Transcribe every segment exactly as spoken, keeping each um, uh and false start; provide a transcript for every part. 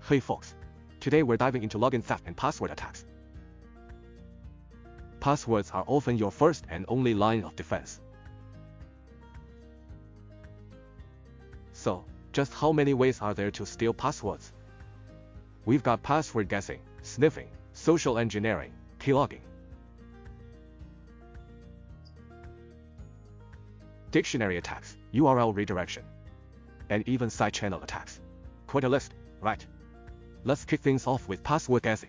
Hey folks, today we're diving into login theft and password attacks. Passwords are often your first and only line of defense. So, just how many ways are there to steal passwords? We've got password guessing, sniffing, social engineering, keylogging, dictionary attacks, U R L redirection, and even side channel attacks. Quite a list, right? Let's kick things off with password guessing.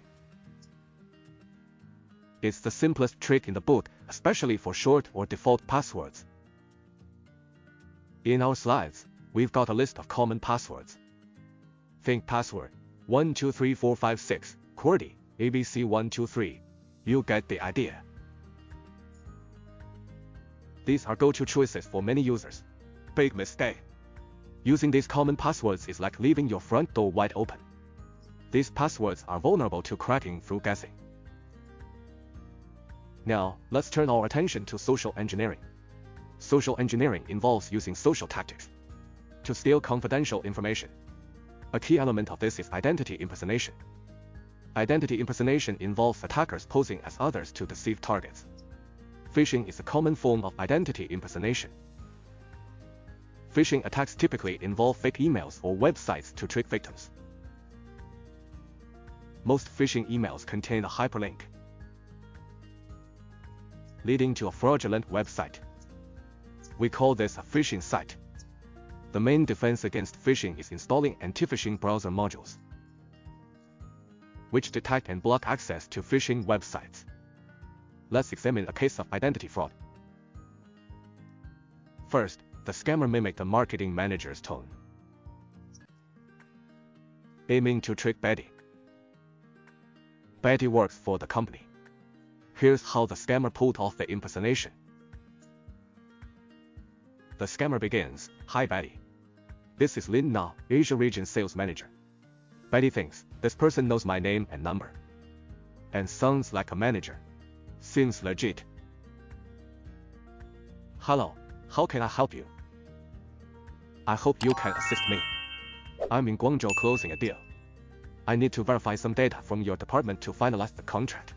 It's the simplest trick in the book, especially for short or default passwords. In our slides, we've got a list of common passwords. Think password one two three four five six, QWERTY, A B C one two three. You get the idea. These are go-to choices for many users. Big mistake. Using these common passwords is like leaving your front door wide open. These passwords are vulnerable to cracking through guessing. Now, let's turn our attention to social engineering. Social engineering involves using social tactics to steal confidential information. A key element of this is identity impersonation. Identity impersonation involves attackers posing as others to deceive targets. Phishing is a common form of identity impersonation. Phishing attacks typically involve fake emails or websites to trick victims. Most phishing emails contain a hyperlink, leading to a fraudulent website. We call this a phishing site. The main defense against phishing is installing anti-phishing browser modules, which detect and block access to phishing websites. Let's examine a case of identity fraud. First, the scammer mimicked the marketing manager's tone, aiming to trick Betty. Betty works for the company. Here's how the scammer pulled off the impersonation. The scammer begins, "Hi Betty. This is Lin Na, Asia Region Sales Manager." Betty thinks, this person knows my name and number, and sounds like a manager. Seems legit. "Hello, how can I help you?" "I hope you can assist me. I'm in Guangzhou closing a deal. I need to verify some data from your department to finalize the contract."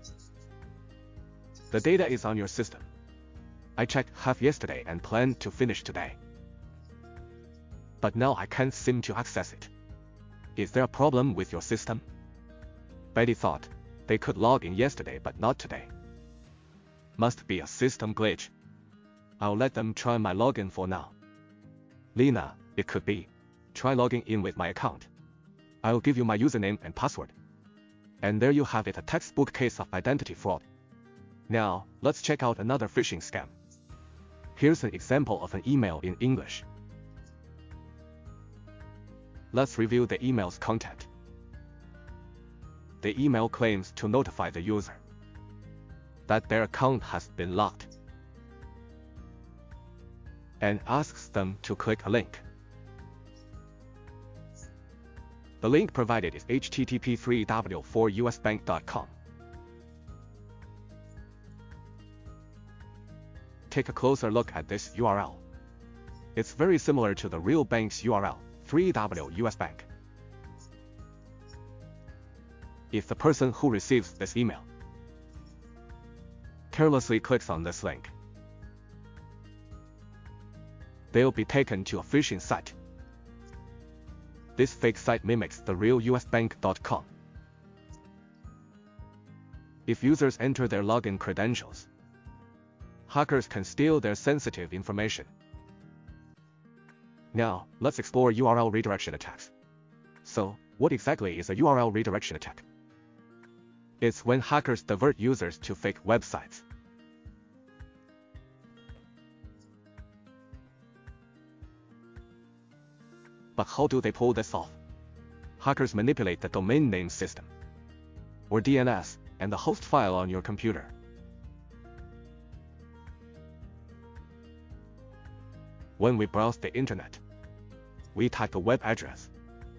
"The data is on your system. I checked half yesterday and planned to finish today. But now I can't seem to access it. Is there a problem with your system?" Betty thought, they could log in yesterday but not today. Must be a system glitch. I'll let them try my login for now. "Lina, it could be. Try logging in with my account. I'll give you my username and password." And there you have it, a textbook case of identity fraud. Now, let's check out another phishing scam. Here's an example of an email in English. Let's review the email's content. The email claims to notify the user that their account has been locked, and asks them to click a link. The link provided is h t t p three w for u s bank dot com. Take a closer look at this U R L. It's very similar to the real bank's U R L, three w U S bank. If the person who receives this email carelessly clicks on this link, they'll be taken to a phishing site. This fake site mimics the real u s bank dot com. If users enter their login credentials, hackers can steal their sensitive information. Now, let's explore U R L redirection attacks. So, what exactly is a U R L redirection attack? It's when hackers divert users to fake websites. But how do they pull this off? Hackers manipulate the domain name system, or D N S, and the host file on your computer. When we browse the internet, we type a web address,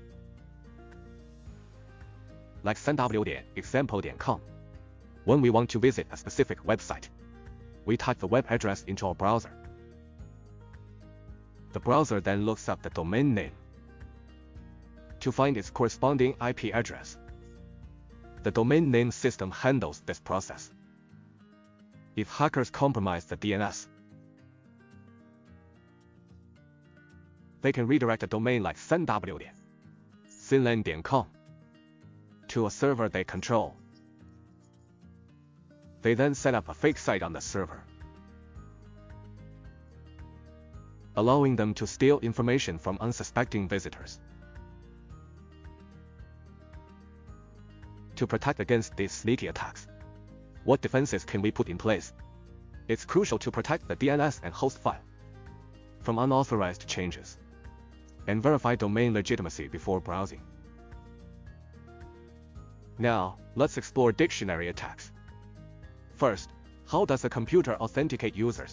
like三 w 点 example 点 com. When we want to visit a specific website, we type the web address into our browser. The browser then looks up the domain name to find its corresponding I P address. The domain name system handles this process. If hackers compromise the D N S, they can redirect a domain like c n w dot c n l a n dot com to a server they control. They then set up a fake site on the server, allowing them to steal information from unsuspecting visitors. To protect against these sneaky attacks, what defenses can we put in place? It's crucial to protect the D N S and host file from unauthorized changes, and verify domain legitimacy before browsing. Now, let's explore dictionary attacks. First, how does a computer authenticate users?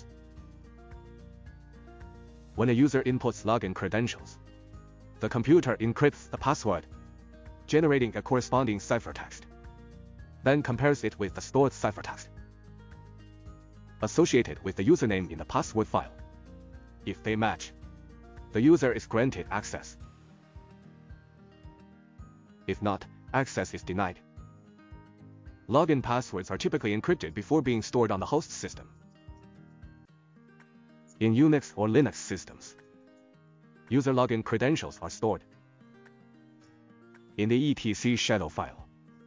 When a user inputs login credentials, the computer encrypts the password, generating a corresponding ciphertext, then compares it with the stored ciphertext associated with the username in the password file. If they match, the user is granted access. If not, access is denied. Login passwords are typically encrypted before being stored on the host system. In Unix or Linux systems, user login credentials are stored in the etc shadow file.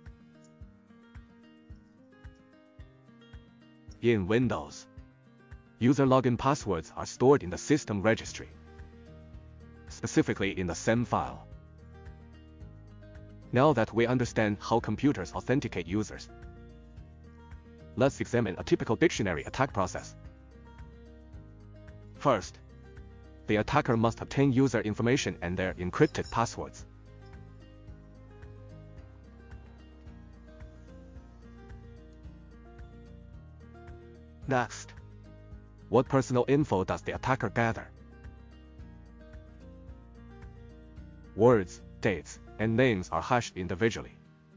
In Windows, user login passwords are stored in the system registry, specifically in the S E M file. Now that we understand how computers authenticate users, let's examine a typical dictionary attack process. First, the attacker must obtain user information and their encrypted passwords. Next, what personal info does the attacker gather? Words, dates, and names are hashed individually.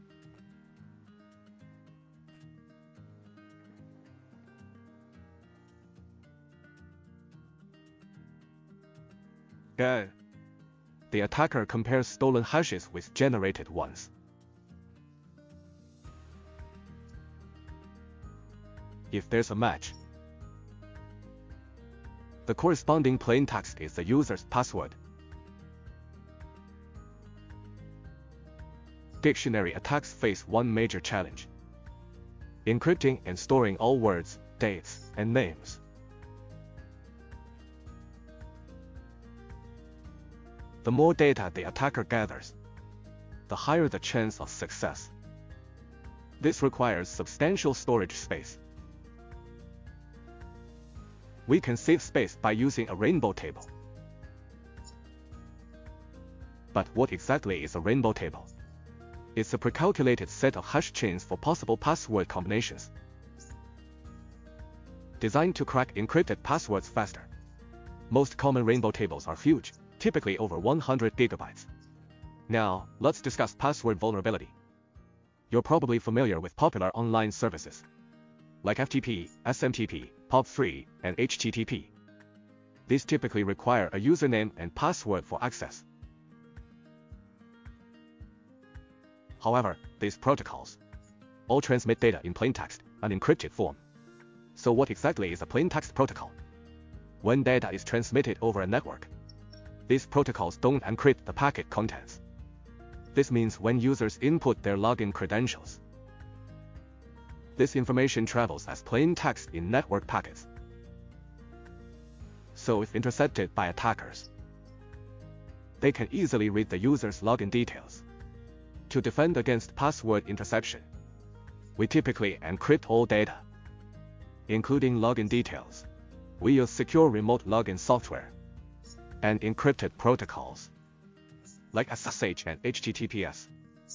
Then, the attacker compares stolen hashes with generated ones. If there's a match, the corresponding plain text is the user's password. Dictionary attacks face one major challenge: encrypting and storing all words, dates, and names. The more data the attacker gathers, the higher the chance of success. This requires substantial storage space. We can save space by using a rainbow table. But what exactly is a rainbow table? It's a pre-calculated set of hash chains for possible password combinations, designed to crack encrypted passwords faster. Most common rainbow tables are huge, typically over one hundred gigabytes. Now, let's discuss password vulnerability. You're probably familiar with popular online services like F T P, S M T P, P O P three, and H T T P. These typically require a username and password for access. However, these protocols all transmit data in plaintext, an encrypted form. So what exactly is a plaintext protocol? When data is transmitted over a network, these protocols don't encrypt the packet contents. This means when users input their login credentials, this information travels as plain text in network packets. So if intercepted by attackers, they can easily read the user's login details. To defend against password interception, we typically encrypt all data, including login details. We use secure remote login software and encrypted protocols like S S H and H T T P S.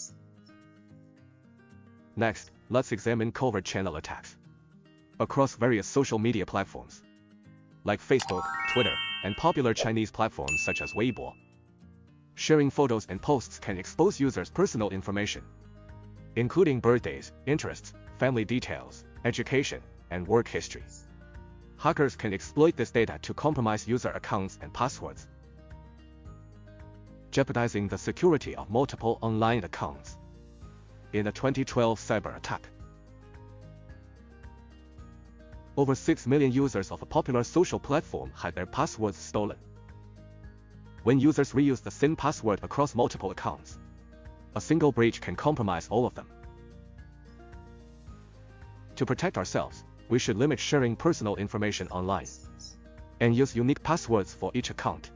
Next, let's examine covert channel attacks across various social media platforms like Facebook, Twitter, and popular Chinese platforms such as Weibo. Sharing photos and posts can expose users' personal information, including birthdays, interests, family details, education, and work history. Hackers can exploit this data to compromise user accounts and passwords. jeopardizing the security of multiple online accounts. In the twenty twelve cyber attack, over six million users of a popular social platform had their passwords stolen. When users reuse the same password across multiple accounts, a single breach can compromise all of them. To protect ourselves, we should limit sharing personal information online and use unique passwords for each account.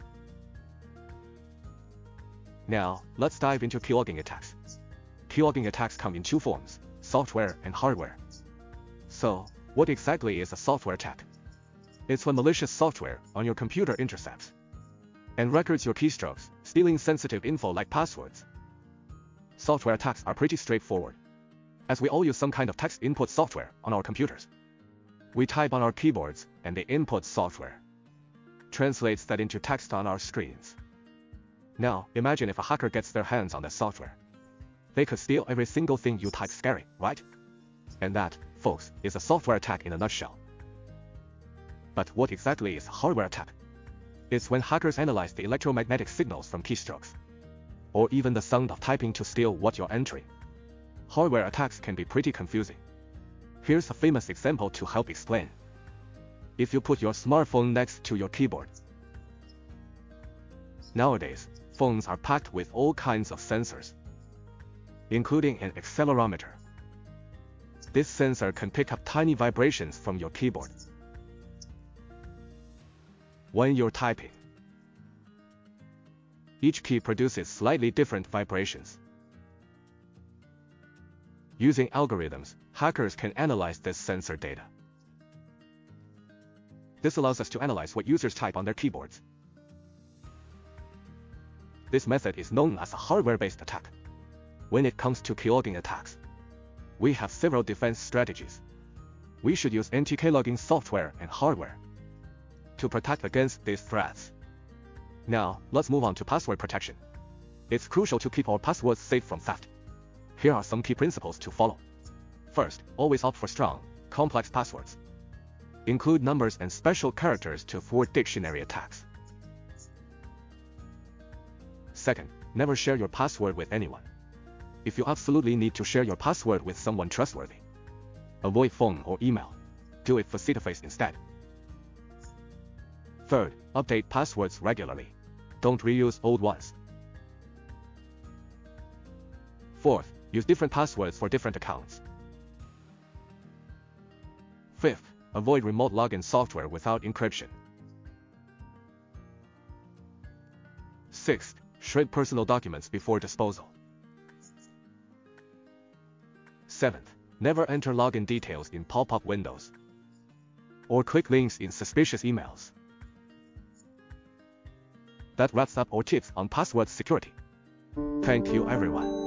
Now, let's dive into keylogging attacks. Keylogging attacks come in two forms: software and hardware. So, what exactly is a software attack? It's when malicious software on your computer intercepts and records your keystrokes, stealing sensitive info like passwords. Software attacks are pretty straightforward, as we all use some kind of text input software on our computers. We type on our keyboards, and the input software translates that into text on our screens. Now, imagine if a hacker gets their hands on that software. They could steal every single thing you type. Scary, right? And that, folks, is a software attack in a nutshell. But what exactly is a hardware attack? It's when hackers analyze the electromagnetic signals from keystrokes, or even the sound of typing to steal what you're entering. Hardware attacks can be pretty confusing. Here's a famous example to help explain. If you put your smartphone next to your keyboard. Nowadays, phones are packed with all kinds of sensors, including an accelerometer. This sensor can pick up tiny vibrations from your keyboard when you're typing. Each key produces slightly different vibrations. Using algorithms, hackers can analyze this sensor data. This allows us to analyze what users type on their keyboards. This method is known as a hardware-based attack. When it comes to keylogging attacks, we have several defense strategies. We should use anti-keylogging software and hardware to protect against these threats. Now, let's move on to password protection. It's crucial to keep our passwords safe from theft. Here are some key principles to follow. First, always opt for strong, complex passwords. Include numbers and special characters to avoid dictionary attacks. Second, never share your password with anyone. If you absolutely need to share your password with someone trustworthy, avoid phone or email. Do it face-to-face instead. Third, update passwords regularly. Don't reuse old ones. Fourth, use different passwords for different accounts. Fifth, avoid remote login software without encryption. Sixth, shred personal documents before disposal. Seventh, never enter login details in pop-up windows or click links in suspicious emails. That wraps up our tips on password security. Thank you, everyone.